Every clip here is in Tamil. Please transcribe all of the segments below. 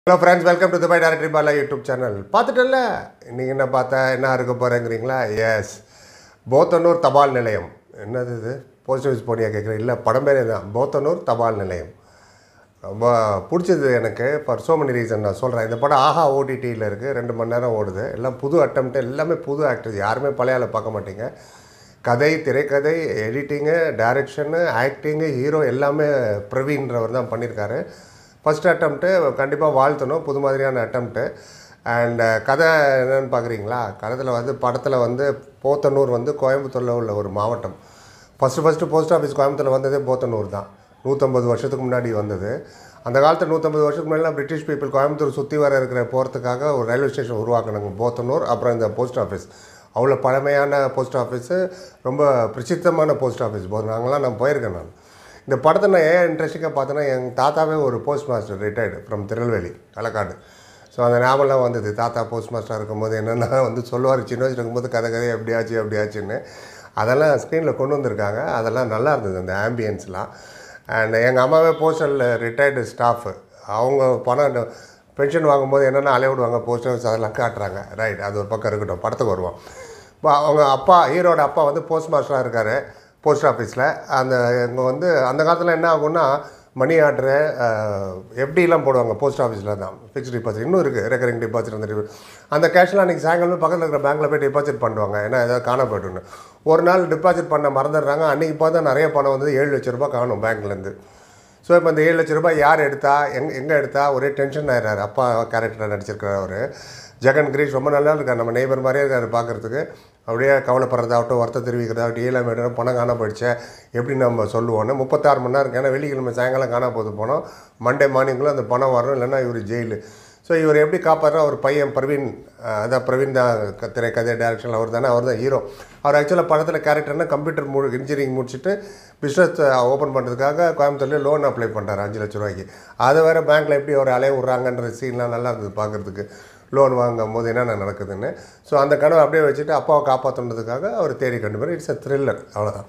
Hello friends, welcome to the Dubai Directory Bala YouTube channel. பார்த்துட்டல்ல நீங்கள் என்ன பார்த்தா என்ன இருக்க போகிறேங்கிறீங்களா? எஸ், போத்தனூர் தபால் நிலையம். என்னது இது? போஸ்ட் ஆஃபீஸ் போனியா கேட்குறேன். இல்லை, படம் பேரே தான், போத்தனூர் தபால் நிலையம். ரொம்ப பிடிச்சது எனக்கு. ஃபார் ஸோ மெனி ரீசன் நான் சொல்கிறேன். இந்த படம் ஆஹா ஓடிடியில் இருக்குது, 2 மணி நேரம் ஓடுது. எல்லாம் புது அட்டம்ப்ட், எல்லாமே புது ஆக்டர்ஸ், யாருமே பழைய ஆளை பார்க்க மாட்டீங்க. கதை, திரைக்கதை, எடிட்டிங்கு, டைரக்ஷனு, ஆக்டிங்கு, ஹீரோ எல்லாமே பிரவீன்றவர் தான் பண்ணியிருக்காரு. ஃபஸ்ட் அட்டம்ப்ட்டு கண்டிப்பாக வாழ்த்தணும், புது மாதிரியான அட்டம்ப்ட்டு. அண்ட் கதை என்னென்னு பார்க்குறீங்களா? படத்தில் போத்தனூர் கோயம்புத்தூரில் உள்ள ஒரு மாவட்டம். ஃபஸ்ட்டு போஸ்ட் ஆஃபீஸ் கோயம்புத்தூரில் வந்ததே போத்தனூர் தான். 150 வருஷத்துக்கு முன்னாடி வந்தது. அந்த காலத்தில் 150 வருஷத்துக்கு முன்னாடிலாம் பிரிட்டிஷ் பீப்புள் கோயம்புத்தூர் சுற்றி வர இருக்கிற போகிறதுக்காக ஒரு ரயில்வே ஸ்டேஷன் உருவாக்கினாங்க, போத்தனூர். அப்புறம் இந்த போஸ்ட் ஆஃபீஸ் அவ்வளோ பழமையான போஸ்ட் ஆஃபீஸு, ரொம்ப பிரசித்தமான போஸ்ட் ஆஃபீஸ். நான் போயிருக்கேன். நான் இந்த படத்தை நான் ஏன் இன்ட்ரெஸ்டிங்காக பார்த்தேன்னா, எங்கள் தாத்தாவே ஒரு post master, retired from Tirunelveli, Kalakkad. So அந்த ஞாபகம்லாம் வந்தது. தாத்தா போஸ்ட் மாஸ்டராக இருக்கும்போது என்னென்னா சொல்லுவார், சின்ன வயசில் இருக்கும்போது கதை எப்படியாச்சுன்னு. அதெல்லாம் ஸ்க்ரீனில் கொண்டு வந்திருக்காங்க. அதெல்லாம் நல்லா இருந்தது, அந்த ஆம்பியன்ஸ்லாம். அண்ட் எங்கள் அம்மாவே போஸ்டலில் ரிட்டையர்டு ஸ்டாஃபு. அவங்க பணம் பென்ஷன் வாங்கும்போது என்னென்னா அலைவிடுவாங்க போஸ்ட் ஆஃபீஸ், அதெல்லாம் காட்டுறாங்க. ரைட், அது ஒரு பக்கம் இருக்கட்டும், படத்துக்கு வருவோம். அவங்க அப்பா, ஹீரோட அப்பா போஸ்ட் மாஸ்டராக இருக்கார் போஸ்ட் ஆஃபீஸில். இங்கே அந்த காலத்தில் என்ன ஆகும்னா, மணி ஆர்டரு எஃப்டிலாம் போடுவாங்க போஸ்ட் ஆஃபீஸில் தான். ஃபிக்ஸ்ட் டிபாசிட் இன்னும் இருக்குது, ரெக்கரிங் டிபாசிட். அந்த கேஷ்லாம் அன்றைக்கி சாயங்காலம் பக்கத்தில் இருக்கிற பேங்க்கில் போய் டிபாசிட் பண்ணுவாங்க. ஏன்னா ஏதாவது காண போய்ட்டுன்னு ஒரு நாள் டிபாசிட் பண்ண மறந்துடுறாங்க. அன்றைக்கி பார்த்தா நிறைய பணம் 7 லட்ச ரூபா காணும் பேங்க்லேருந்து. ஸோ இப்போ இந்த 7 லட்ச ரூபாய் யார் எடுத்தா, எங்கே எடுத்தா, ஒரே டென்ஷன் ஆயிடுறாரு. அப்பா கேரக்டராக நடிச்சிருக்கிறார் அவர். ஜெகன் கிரீஷ் ரொம்ப நல்லா இருக்கார், நம்ம நெய்பர் மாதிரியே இருக்கார் பார்க்குறதுக்கு. அப்படியே கவலைப்படுறதாகட்டும், வருத்தம் தெரிவிக்கிறதாகட்டும், ஏழாம் இடம் பணம் காண போயிடுச்சு எப்படி நம்ம சொல்லுவோன்னு. 36 மணி நேரம் இருக்குது. ஏன்னா வெள்ளிக்கிழமை சாயங்காலம் காண போது போனோம், மண்டே மார்னிங்குள்ளே அந்த பணம் வரும், இல்லைன்னா இவர் ஜெயிலு. ஸோ இவர் எப்படி காப்பாடுறா, அவர் பையன் பிரவீன், பிரவீன் தான் திரைக்கதை டைரக்ஷன், அவர் தான் ஹீரோ. அவர் ஆக்சுவலாக படத்தில் கேரக்டர்னால் கம்ப்யூட்டர் இன்ஜினியரிங் முடிச்சுட்டு பிஸ்னஸ் ஓப்பன் பண்ணுறதுக்காக கோயம்புத்தூர்லேயே லோன் அப்ளை பண்ணுறாரு 5 லட்ச ரூபாய்க்கு. அதை வேறு பேங்க்கில் எப்படி அவர் அலைய விட்றாங்கன்ற சீன்லாம் நல்லா இருந்தது பார்க்குறதுக்கு, லோன் வாங்கும் போது என்னென்ன நடக்குதுன்னு. ஸோ அந்த கனவை அப்படியே வச்சுட்டு அப்பாவை காப்பாற்றுன்றதுக்காக அவர் தேடி கண்டுபிடி. இட்ஸ் அ த்ரில்லர், அவ்வளோதான்.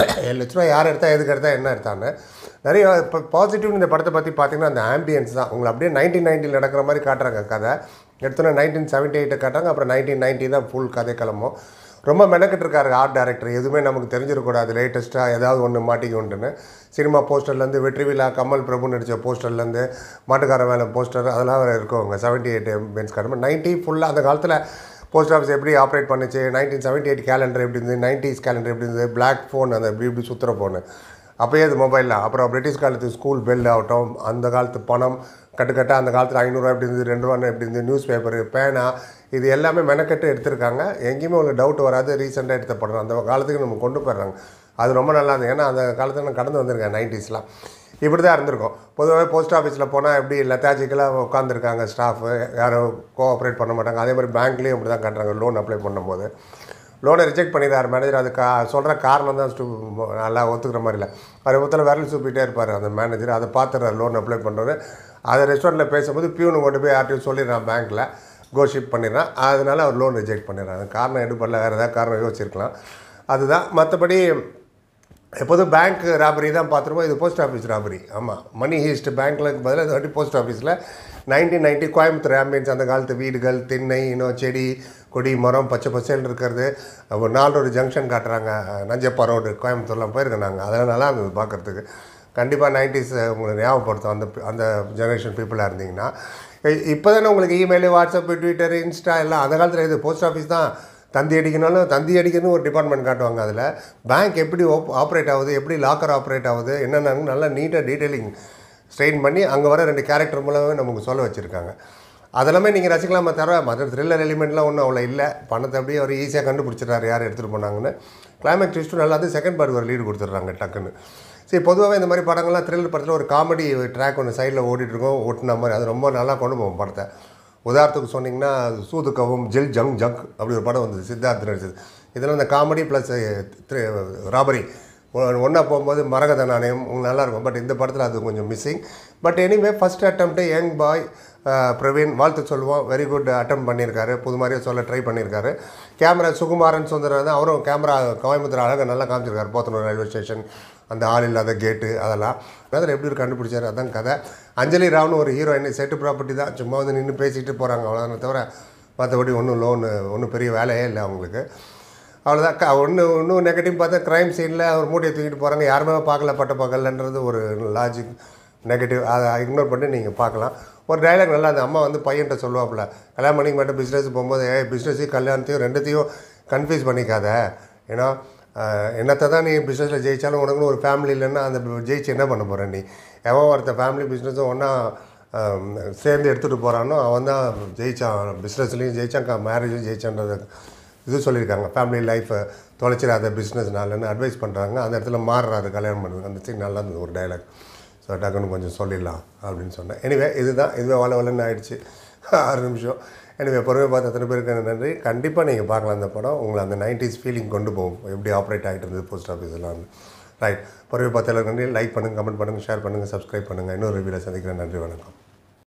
7 லட்ச ரூபா யார் எடுத்தால், எதுக்கு எடுத்தால், என்ன எடுத்தான்னு நிறைய இப்போ பாசிட்டிவ். இந்த படத்தை பற்றி பார்த்திங்கன்னா அந்த ஆம்பியன்ஸ் தான். உங்களை அப்படியே 1990 நடக்கிற மாதிரி காட்டுறாங்க. கதை எடுத்தோன்னா 1978 காட்டுறாங்க, அப்புறம் 1990 தான் ஃபுல் கதை கிளம்பும். ரொம்ப மெனக்கிட்டுருக்காரு ஆர்ட் டைரக்டர். எதுவுமே நமக்கு தெரிஞ்சிடக்கூடாது, லேட்டஸ்ட்டாக ஏதாவது ஒன்று மாட்டிக்கொண்டுன்னு. சினிமா போஸ்டர்லேருந்து, வெற்றி விழா கமல் பிரபு நடித்த போஸ்டர்லேருந்து, மாட்டுக்கார வேலை போஸ்டர், அதெல்லாம் இருக்கவங்க 78 பென்ஸ் காட்டுமா. 90 ஃபுல்லாக அந்த காலத்தில் போஸ்ட் ஆஃபீஸ் எப்படி ஆப்ரேட் பண்ணிச்சு, 1978 கேலண்டர் எப்படி இருந்தது, 90s கேலண்டர் எப்படி இருந்தது, பிளாக் ஃபோன், அந்த இப்படி சுற்றுற ஃபோனு, அப்போயே அது மொபைலில். அப்புறம் பிரிட்டிஷ் காலத்து ஸ்கூல் பெல் ஆகட்டும், அந்த காலத்து பணம் கட்டுக்கட்டாக, அந்த காலத்தில் 500 எப்படி இருந்தது, 2 ரூபான்னு எப்படி இருந்தது, நியூஸ் பேப்பரு, பேனா, இது எல்லாமே மெனக்கட்டு எடுத்திருக்காங்க. எங்கேயுமே உங்களுக்கு டவுட் வராது. ரீசெண்டாக எடுத்த படம், அந்த காலத்துக்கு நம்ம கொண்டு போயிடுறாங்க. அது ரொம்ப நல்லா இருந்தது. ஏன்னா அந்த காலத்தில் நான் கடந்து வந்திருக்கேன். 90ஸ்லாம் இப்படி தான் இருந்திருக்கும். பொதுவாக போஸ்ட் ஆஃபீஸில் போனால் எப்படி லெத்தாஜிக்கலாக உட்காந்துருக்காங்க ஸ்டாஃபு, யாரும் கோஆப்ரேட் பண்ண மாட்டாங்க. அதே மாதிரி பேங்க்லேயும் அப்படி தான் காட்டுறாங்க. லோன் அப்ளை பண்ணும்போது லோனை ரிஜெக்ட் பண்ணிடுறாரு மேனேஜர். அது சொல்கிற காரணம் தான் நல்லா ஒத்துக்கிற மாதிரி இல்லை. அவர் ஒருத்தர் விரல் சூப்பிட்டே இருப்பார் அந்த மேனேஜர். அதை பார்த்துறாரு லோன் அப்ளை பண்ணுறது. அதை ரெஸ்டாரண்ட்டில் பேசும்போது பியூனு கொண்டு போய் யார்ட்டையும் சொல்லிடுறான், பேங்க்கில் கோஷிப் பண்ணிடுறான். அதனால் அவர் லோன் ரிஜெக்ட் பண்ணிடுறாங்க. காரணம் எடுப்படல, வேறு ஏதாவது காரணம் யோசிச்சிருக்கலாம். அதுதான். மற்றபடி எப்போதும் பேங்க் ராபரி தான் பார்த்துருவோம். இது போஸ்ட் ஆஃபீஸ் ராபரி. ஆமாம், மணி ஹீஸ்ட் பேங்க்கில் பதில் இந்த வாட்டி போஸ்ட் ஆஃபீஸில் 1990 கோயம்புத்தூர் ஆம்பியன்ஸ். அந்த காலத்து வீடுகள், திண்ணை, செடி கொடி மரம் பச்சை பச்சைன்னு இருக்கிறது. 4 ரோடு ஜங்ஷன் காட்டுறாங்க, நஞ்சப்பா ரோடு, கோயம்புத்தூர்லாம் போயிருக்கேன் நாங்கள். அதெல்லாம் நல்லா இருந்தது பார்க்குறதுக்கு. கண்டிப்பாக 90s உங்களுக்கு ஞாபகப்படுத்தும் அந்த ஜெனரேஷன் பீப்புளாக இருந்தீங்கன்னா. இப்போ தானே உங்களுக்கு இமெயில், வாட்ஸ்அப், ட்விட்டர், இன்ஸ்டா எல்லாம். அந்த காலத்தில் இது போஸ்ட் ஆஃபீஸ் தான். தந்தி அடிக்கணும்னு ஒரு டிபார்ட்மெண்ட் காட்டுவாங்க. அதில் பேங்க் எப்படி ஆப்ரேட் ஆகுது, எப்படி லாக்கர் ஆப்ரேட் ஆகுது, என்னென்னு நல்லா நீட்டாக டீட்டெயிலிங் ஸ்ட்ரெயின் பண்ணி அங்கே வர 2 கேரக்டர் மூலமே நமக்கு சொல்ல வச்சுருக்காங்க. அதெல்லாமே நீங்கள் ரசிக்கலாமா தவிர மற்ற த்ரில்லர் எலிமெண்ட்லாம் ஒன்றும் அவ்வளோ இல்லை. பணத்தை அப்படியே அவர் ஈஸியாக கண்டுபிடிச்சிட்றாரு யார் எடுத்துகிட்டு போனாங்கன்னு. கிளைமேக்ஸ் ட்விஸ்ட்டும் நல்லா இருந்து செகண்ட் பார்ட் ஒரு லீடு கொடுத்துட்றாங்க டக்குன்னு. சரி, பொதுவாகவே இந்த மாதிரி படங்கள்லாம் த்ரில்லர் படத்தில் ஒரு காமெடி ட்ராக் ஒன்று சைடில் ஓடிட்டுருக்கோம், ஓட்டின மாதிரி. அது ரொம்ப நல்லா கொண்டு போவோம் படத்தை. உதாரணத்துக்கு சொன்னிங்கன்னா சூதுக்கவும் ஜில் ஜங் ஜங் அப்படி ஒரு படம் வந்தது, சித்தார்த் நடிச்சது. இதில் இந்த காமெடி ப்ளஸ் ராபரி ஒன்றா போகும்போது மரகத நாணயம் நல்லாயிருக்கும். பட் இந்த படத்தில் அது கொஞ்சம் missing. But anyway first attempt young boy Praveen வாழ்த்து சொல்லுவோம். வெரி குட் அட்டம் பண்ணியிருக்காரு, புது மாதிரியே சொல்ல ட்ரை பண்ணியிருக்காரு. கேமரா சுகுமாரன் சுந்தர் தான், அவரும் கேமரா கோயம்புத்தூர் அழகாக நல்லா காமிச்சிருக்காரு. போத்தனூர் ரயில்வே ஸ்டேஷன், அந்த ஆள் இல்லாத கேட்டு அதெல்லாம் அதில் எப்படி ஒரு கண்டுபிடிச்சார், அதான் கதை. அஞ்சலி ராவ்னு ஒரு ஹீரோயின், செட்டு ப்ராப்பர்ட்டி தான், சும்மா வந்து நின்று பேசிக்கிட்டு போகிறாங்க அவ்வளோதானே தவிர மற்றபடி ஒன்றும் பெரிய வேலையே இல்லை அவங்களுக்கு. அவ்வளோதான். இன்னும் நெகட்டிவ் பார்த்தா க்ரைம் சீனில் ஒரு மூட்டையை தூக்கிட்டு போகிறாங்க, யாருமே பார்க்கலன்றது ஒரு லாஜிக் நெகட்டிவ். அதை இக்னோர் பண்ணி நீங்கள் பார்க்கலாம். ஒரு டைலாக் நல்லா, அந்த அம்மா வந்து பையன்கிட்ட சொல்லுவாப்புல, கல்யாணம் பண்ணிக்க மாட்டேன் பிஸ்னஸ் போகும்போது, பிஸ்னஸையும் கல்யாணத்தையும் ரெண்டுத்தையும் கன்ஃபியூஸ் பண்ணிக்காத. ஏன்னா என்னத்தை தான் நீ பிஸ்னஸில் ஜெயித்தாலும் உனக்குன்னு ஒரு ஃபேமிலி இல்லைன்னா அந்த ஜெயிச்சு என்ன பண்ண போகிற நீ? எவன் ஒருத்த ஃபேமிலி பிஸ்னஸும் ஒன்றா சேர்ந்து எடுத்துகிட்டு போகிறானோ அவன் தான் ஜெயித்தான், பிஸ்னஸ்லேயும் ஜெயித்தான், மேரேஜும் ஜெயிச்சான்றது இது சொல்லியிருக்காங்க. ஃபேமிலி லைஃப்பை தொலைச்சிடாத பிஸ்னஸ்னாலன்னு அட்வைஸ் பண்ணுறாங்க. அந்த இடத்துல மாறுறாரு கல்யாணம் பண்ணுறது. அந்த சீன் நல்லா இருந்தது ஒரு டைலாக். ஸோ டக்குன்னு கொஞ்சம் சொல்லிடலாம் அப்படின்னு சொன்னேன். எனிவே இதுவே வளன்னு ஆகிடுச்சு 6 நிமிஷம். எனிவே பொறுமை பார்த்து அத்தனை பேருக்கு நன்றி. கண்டிப்பாக நீங்கள் பார்க்கலாம் அந்த படம். உங்களை அந்த 90s ஃபீலிங் கொண்டு போகும், எப்படி ஆப்ரேட் ஆகிட்டு இருந்தது போஸ்ட் ஆஃபீஸ்லாம். ரைட், பொறுமை பார்த்து எல்லாரும் நன்றி. லைக் பண்ணுங்கள், கமெண்ட் பண்ணுங்கள், ஷேர் பண்ணுங்கள், சப்ஸ்கிரைப் பண்ணுங்கள். இன்னொரு ரிவ்யூவில் சந்திக்கிறேன். நன்றி, வணக்கம்.